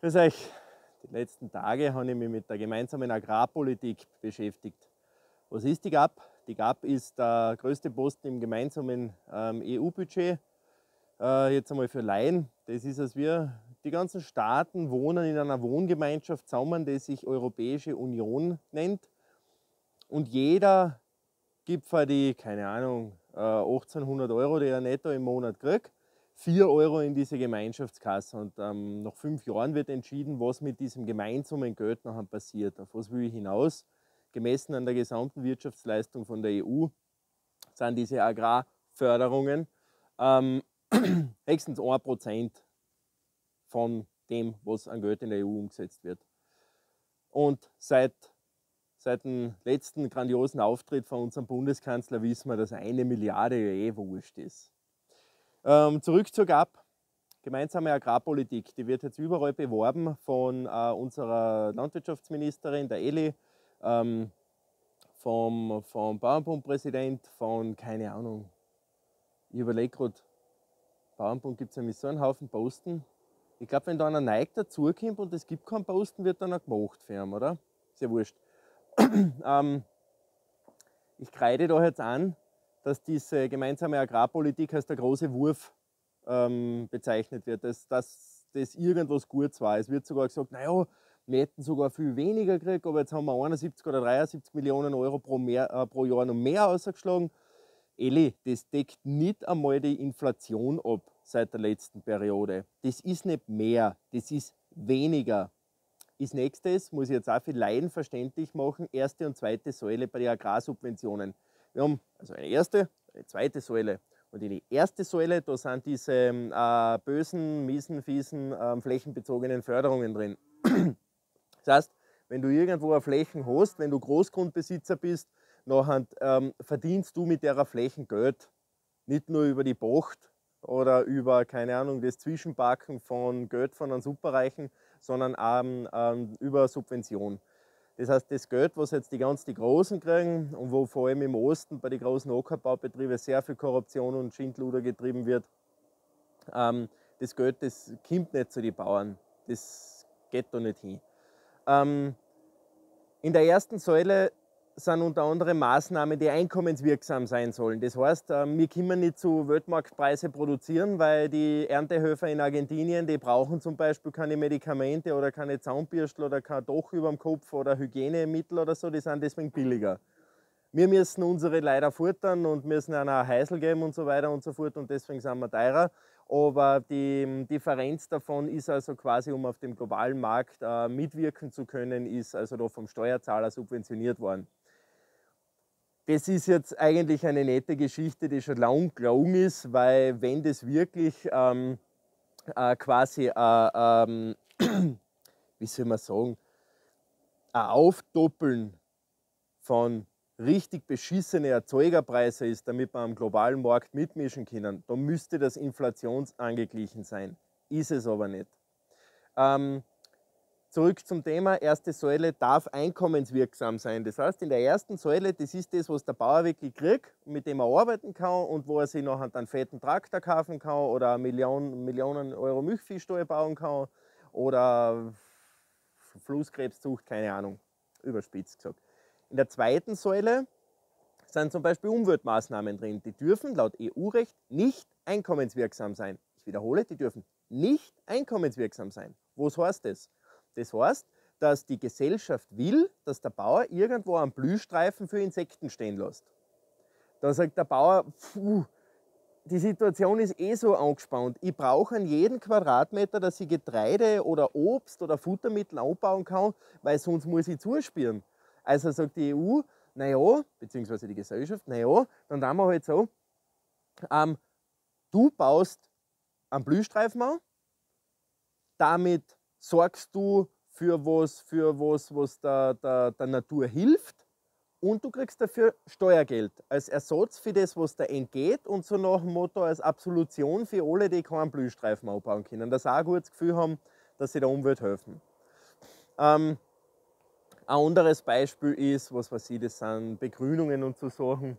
Grüß euch. Die letzten Tage habe ich mich mit der gemeinsamen Agrarpolitik beschäftigt. Was ist die GAP? Die GAP ist der größte Posten im gemeinsamen EU-Budget. Jetzt einmal für Laien. Das ist, als wir die ganzen Staaten wohnen in einer Wohngemeinschaft zusammen, die sich Europäische Union nennt. Und jeder gibt für die, keine Ahnung, 1800 Euro, die er netto im Monat kriegt, 4 Euro in diese Gemeinschaftskasse. Und nach 5 Jahren wird entschieden, was mit diesem gemeinsamen Geld nachher passiert. Auf was will ich hinaus? Gemessen an der gesamten Wirtschaftsleistung von der EU sind diese Agrarförderungen höchstens 1% von dem, was an Geld in der EU umgesetzt wird. Und seit dem letzten grandiosen Auftritt von unserem Bundeskanzler wissen wir, dass 1 Milliarde ja eh wurscht ist. Zurück zur GAP. Gemeinsame Agrarpolitik, die wird jetzt überall beworben von unserer Landwirtschaftsministerin, der Eli, vom Bauernbundpräsident, von, keine Ahnung, ich überlege gerade, Bauernbund gibt es nämlich so einen Haufen Posten. Ich glaube, wenn da einer Nike dazukommt und es gibt keinen Posten, wird dann auch gemacht für ihn, oder? Ist ja wurscht. Ich kreide da jetzt an, dass diese gemeinsame Agrarpolitik als der große Wurf bezeichnet wird, dass das irgendwas Gutes war. Es wird sogar gesagt, naja, wir hätten sogar viel weniger gekriegt, aber jetzt haben wir 71 oder 73 Millionen Euro pro Jahr noch mehr ausgeschlagen. Eli, das deckt nicht einmal die Inflation ab seit der letzten Periode. Das ist nicht mehr, das ist weniger. Als nächstes muss ich jetzt auch für Laien verständlich machen, erste und zweite Säule bei den Agrarsubventionen. Wir haben also eine erste, eine zweite Säule. Und in die erste Säule, da sind diese bösen, miesen, fiesen, flächenbezogenen Förderungen drin. Das heißt, wenn du irgendwo eine Flächen hast, wenn du Großgrundbesitzer bist, nachher verdienst du mit der Flächen Geld. Nicht nur über die Pacht oder über, keine Ahnung, das Zwischenpacken von Geld von einem Superreichen, sondern auch über Subvention. Das heißt, das Geld, was jetzt die Großen kriegen und wo vor allem im Osten bei den großen Ackerbaubetrieben sehr viel Korruption und Schindluder getrieben wird, das Geld, das kommt nicht zu den Bauern. Das geht da nicht hin. In der ersten Säule sind unter anderem Maßnahmen, die einkommenswirksam sein sollen. Das heißt, wir können nicht zu Weltmarktpreise produzieren, weil die Erntehöfer in Argentinien, die brauchen zum Beispiel keine Medikamente oder keine Zahnbürstel oder kein Dach über dem Kopf oder Hygienemittel oder so, die sind deswegen billiger. Wir müssen unsere leider futtern und müssen einer Heisel geben und so weiter und so fort und deswegen sind wir teurer. Aber die Differenz davon ist also quasi, um auf dem globalen Markt mitwirken zu können, ist also da vom Steuerzahler subventioniert worden. Das ist jetzt eigentlich eine nette Geschichte, die schon lang gelungen ist, weil wenn das wirklich quasi, wie soll man sagen, ein Aufdoppeln von richtig beschissene Erzeugerpreise ist, damit wir am globalen Markt mitmischen können, dann müsste das inflationsangeglichen sein. Ist es aber nicht. Zurück zum Thema, erste Säule darf einkommenswirksam sein. Das heißt, in der ersten Säule, das ist das, was der Bauer wirklich kriegt, mit dem er arbeiten kann und wo er sich nachher einen fetten Traktor kaufen kann oder eine Millionen Euro Milchviehstall bauen kann oder Flusskrebszucht, keine Ahnung, überspitzt gesagt. In der zweiten Säule sind zum Beispiel Umweltmaßnahmen drin. Die dürfen laut EU-Recht nicht einkommenswirksam sein. Ich wiederhole, die dürfen nicht einkommenswirksam sein. Was heißt das? Das heißt, dass die Gesellschaft will, dass der Bauer irgendwo einen Blühstreifen für Insekten stehen lässt. Da sagt der Bauer, die Situation ist eh so angespannt. Ich brauche an jeden Quadratmeter, dass ich Getreide oder Obst oder Futtermittel anbauen kann, weil sonst muss ich zuspielen. Also sagt die EU, naja, beziehungsweise die Gesellschaft, naja, dann tun wir halt so, du baust einen Blühstreifen an, damit sorgst du für was der Natur hilft und du kriegst dafür Steuergeld als Ersatz für das, was da entgeht und so nach dem Motto als Absolution für alle, die keinen Blühstreifen anbauen können, dass sie auch ein gutes Gefühl haben, dass sie der Umwelt helfen. Ein anderes Beispiel ist, was weiß ich, das sind Begrünungen und so Sachen.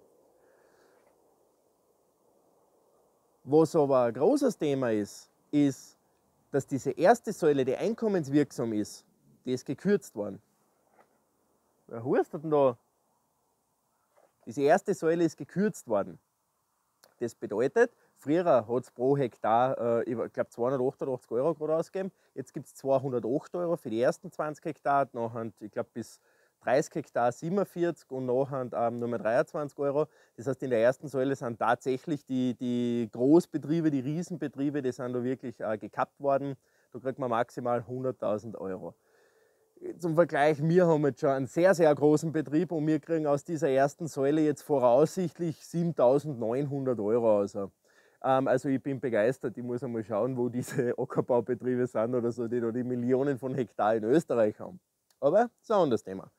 Was aber ein großes Thema ist, dass diese erste Säule, die einkommenswirksam ist, die ist gekürzt worden. Wer hustet denn da? Diese erste Säule ist gekürzt worden. Das bedeutet, früher hat es pro Hektar, ich glaube, 288 Euro gerade ausgegeben. Jetzt gibt es 208 Euro für die ersten 20 Hektar, nachher, ich glaube, bis 30 Hektar 47 und nachher nur mehr 23 Euro. Das heißt, in der ersten Säule sind tatsächlich die Großbetriebe, die Riesenbetriebe, die sind da wirklich gekappt worden. Da kriegt man maximal 100.000 Euro. Zum Vergleich, wir haben jetzt schon einen sehr, sehr großen Betrieb und wir kriegen aus dieser ersten Säule jetzt voraussichtlich 7.900 Euro raus. Also ich bin begeistert, ich muss einmal schauen, wo diese Ackerbaubetriebe sind oder so, die da die Millionen von Hektar in Österreich haben. Aber das ist ein anderes Thema.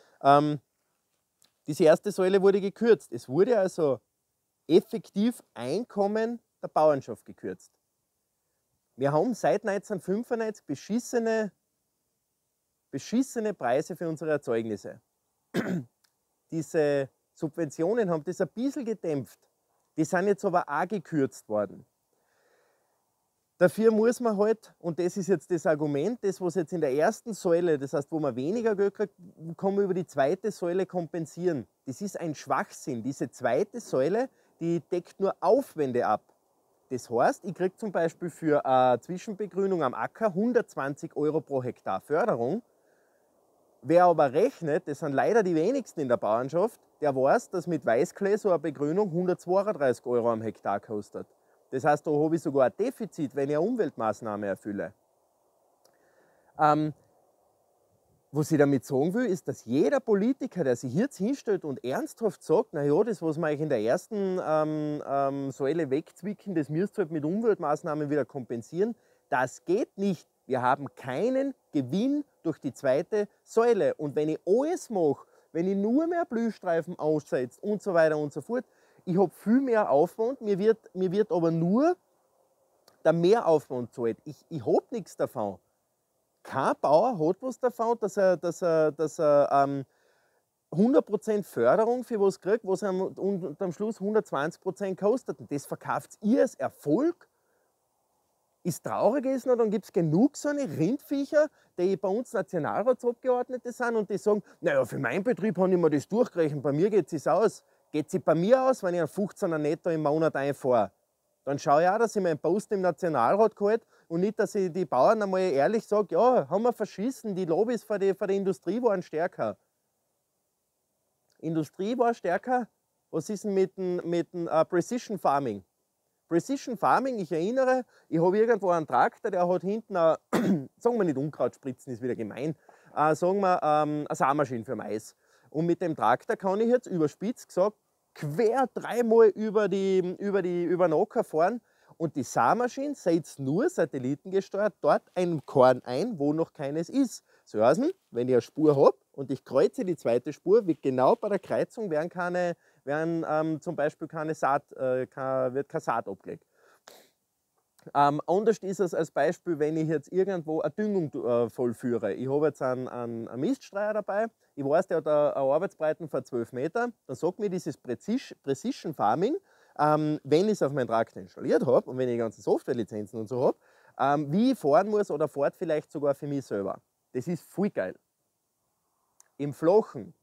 Diese erste Säule wurde gekürzt. Es wurde also effektiv Einkommen der Bauernschaft gekürzt. Wir haben seit 1995 beschissene Preise für unsere Erzeugnisse. Diese Subventionen haben das ein bisschen gedämpft. Die sind jetzt aber auch gekürzt worden. Dafür muss man halt, und das ist jetzt das Argument, das was jetzt in der ersten Säule, das heißt, wo man weniger Geld kriegt, kann man über die zweite Säule kompensieren. Das ist ein Schwachsinn. Diese zweite Säule, die deckt nur Aufwände ab. Das heißt, ich kriege zum Beispiel für eine Zwischenbegrünung am Acker 120 Euro pro Hektar Förderung. Wer aber rechnet, das sind leider die wenigsten in der Bauernschaft, der weiß, dass mit Weißklee so eine Begrünung 132 Euro am Hektar kostet. Das heißt, da habe ich sogar ein Defizit, wenn ich eine Umweltmaßnahme erfülle. Was ich damit sagen will, ist, dass jeder Politiker, der sich jetzt hinstellt und ernsthaft sagt, naja, das, was wir euch in der ersten Säule wegzwicken, das müsst ihr halt mit Umweltmaßnahmen wieder kompensieren, das geht nicht. Wir haben keinen Gewinn durch die zweite Säule. Und wenn ich alles mache, wenn ich nur mehr Blühstreifen aussetze und so weiter und so fort, ich habe viel mehr Aufwand, mir wird aber nur der Mehraufwand gezahlt. Ich habe nichts davon. Kein Bauer hat was davon, dass er 100% Förderung für was kriegt, was ihm am Schluss 120% kostet. Und das verkauft ihr als Erfolg. Ist traurig ist noch, dann gibt es genug so eine Rindviecher, die bei uns Nationalratsabgeordnete sind und die sagen, naja, für meinen Betrieb habe ich mir das durchgerechnet, bei mir geht es aus. Geht es bei mir aus, wenn ich einen 15er netto im Monat einfahre? Dann schaue ich auch, dass ich meinen Post im Nationalrat halte und nicht, dass ich die Bauern einmal ehrlich sage, ja, haben wir verschissen, die Lobbys für die Industrie waren stärker. Industrie war stärker? Was ist denn mit dem Precision Farming? Precision Farming, ich erinnere, ich habe irgendwo einen Traktor, der hat hinten, sagen wir nicht Unkraut spritzen, ist wieder gemein, sagen wir eine Saatmaschine für Mais. Und mit dem Traktor kann ich jetzt überspitzt gesagt quer dreimal über den Acker fahren und die Saatmaschine setzt nur satellitengesteuert dort ein Korn ein, wo noch keines ist. So heißt, wenn ich eine Spur habe und ich kreuze die zweite Spur, wird genau bei der Kreuzung zum Beispiel keine Saat abgelegt. Anders ist es als Beispiel, wenn ich jetzt irgendwo eine Düngung vollführe. Ich habe jetzt einen Miststreuer dabei, ich weiß, der hat eine Arbeitsbreite von 12 Metern, dann sagt mir dieses Precision Farming, wenn ich es auf meinen Traktor installiert habe und wenn ich die ganzen Softwarelizenzen und so habe, wie ich fahren muss oder fahrt vielleicht sogar für mich selber. Das ist voll geil. Im Flachen,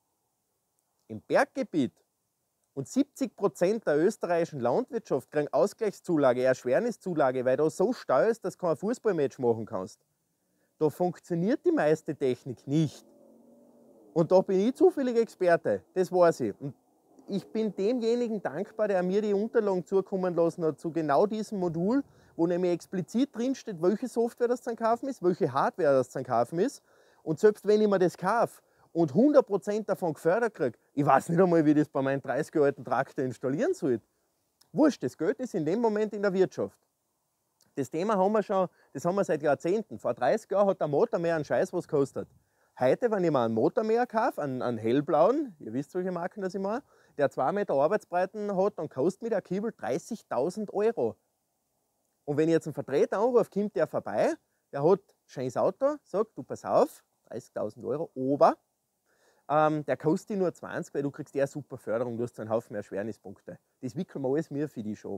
im Berggebiet und 70% der österreichischen Landwirtschaft kriegen Ausgleichszulage, Erschwerniszulage, weil da so steil ist, dass du kein Fußballmatch machen kannst. Da funktioniert die meiste Technik nicht. Und da bin ich zufällig Experte, das weiß ich. Und ich bin demjenigen dankbar, der mir die Unterlagen zukommen lassen hat zu genau diesem Modul, wo nämlich explizit drinsteht, welche Software das zu kaufen ist, welche Hardware das zu kaufen ist. Und selbst wenn ich mir das kaufe und 100% davon gefördert kriege, ich weiß nicht einmal, wie ich das bei meinem 30 Jahre alten Traktor installieren soll. Wurscht, das Geld ist in dem Moment in der Wirtschaft. Das Thema haben wir seit Jahrzehnten. Vor 30 Jahren hat der Motormäher einen Scheiß was gekostet. Heute, wenn ich mir einen Motormäher kaufe, einen hellblauen, ihr wisst, welche Marken das ich meine, der 2 Meter Arbeitsbreiten hat, dann kostet mir der Kiebel 30.000 Euro. Und wenn ich jetzt einen Vertreter anrufe, kommt der vorbei, der hat ein schönes Auto, sagt, du pass auf, 30.000 Euro, aber der kostet dich nur 20, weil du kriegst eine super Förderung, du hast so einen Haufen Erschwernispunkte. Das wickeln wir alles mir für die schon ab.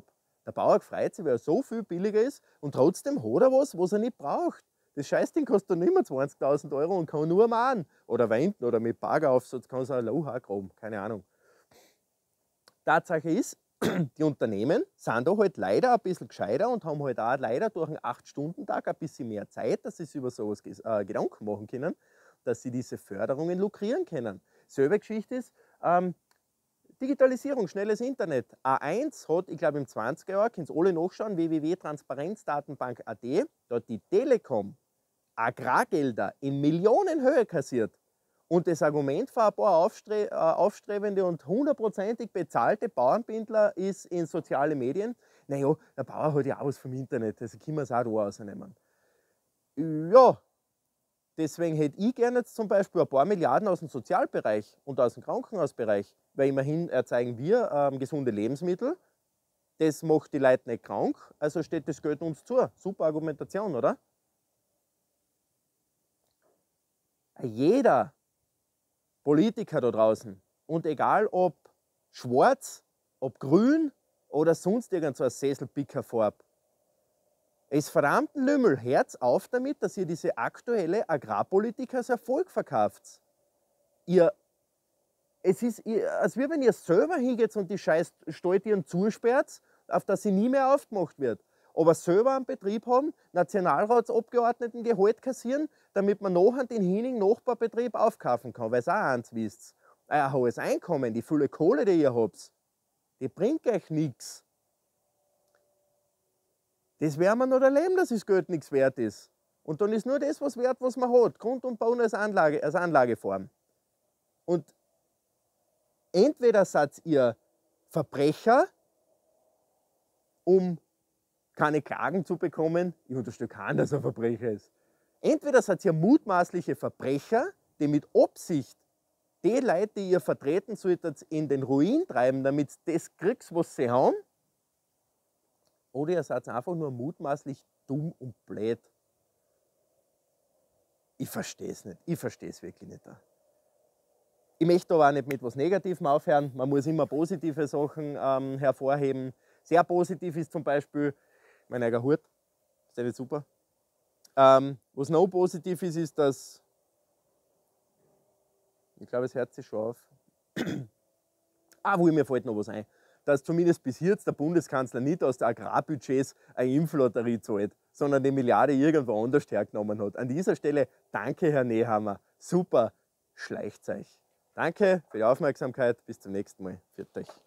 Der Bauer freut sich, weil er so viel billiger ist und trotzdem hat er was er nicht braucht. Das Scheißding kostet dann nicht mehr 20.000 € und kann nur mahnen. Oder wenden oder mit Bageraufsatz kann es ein Loch auch graben, keine Ahnung. Tatsache ist, die Unternehmen sind da halt leider ein bisschen gescheiter und haben halt auch leider durch einen 8-Stunden-Tag ein bisschen mehr Zeit, dass sie sich über sowas Gedanken machen können, dass sie diese Förderungen lukrieren können. Selbe Geschichte ist, Digitalisierung, schnelles Internet. A1 hat, ich glaube im 20er Jahr, könnt ihr alle nachschauen, www.transparenzdatenbank.at, da hat die Telekom Agrargelder in Millionenhöhe kassiert. Und das Argument für ein paar aufstrebende und 100%ig bezahlte Bauernbindler ist in soziale Medien, naja, der Bauer hat ja aus vom Internet, also können wir es auch da rausnehmen. Ja, deswegen hätte ich gerne jetzt zum Beispiel ein paar Milliarden aus dem Sozialbereich und aus dem Krankenhausbereich, weil immerhin erzeugen wir gesunde Lebensmittel, das macht die Leute nicht krank, also steht das Geld uns zu. Super Argumentation, oder? Jeder Politiker da draußen, und egal ob schwarz, ob grün oder sonst irgend so eine Sesselpickerfarbe, es verdammten Lümmel, Herz auf damit, dass ihr diese aktuelle Agrarpolitik als Erfolg verkauft. Es ist, als wenn ihr selber hingeht und die scheiß Stalltieren zusperrt, auf dass sie nie mehr aufgemacht wird. Aber selber einen Betrieb haben, Nationalratsabgeordneten Gehalt kassieren, damit man nachher den hienigen Nachbarbetrieb aufkaufen kann. Weil es auch eins wisst, euer hohes Einkommen, die viele Kohle, die ihr habt, die bringt euch nichts. Das werden wir noch erleben, dass das Geld nichts wert ist. Und dann ist nur das was wert, was man hat. Grund und Boden als Anlageform. Und entweder seid ihr Verbrecher, um keine Klagen zu bekommen, ich unterstelle keinen, dass er Verbrecher ist. Entweder seid ihr mutmaßliche Verbrecher, die mit Absicht die Leute, die ihr vertreten solltet, in den Ruin treiben, damit das kriegst, was sie haben, oder ihr seid einfach nur mutmaßlich dumm und blöd. Ich verstehe es nicht. Ich verstehe es wirklich nicht. Ich möchte aber auch nicht mit etwas Negativem aufhören. Man muss immer positive Sachen hervorheben. Sehr positiv ist zum Beispiel mein eigener Hut. Ist der nicht super? Was noch positiv ist, ist, dass, ich glaube, es hört sich schon auf. Mir fällt noch was ein. Dass zumindest bis jetzt der Bundeskanzler nicht aus den Agrarbudgets eine Impflotterie zahlt, sondern die Milliarde irgendwo anders hergenommen hat. An dieser Stelle danke, Herr Nehammer. Super Schleichzeug. Danke für die Aufmerksamkeit. Bis zum nächsten Mal. Pfiat euch.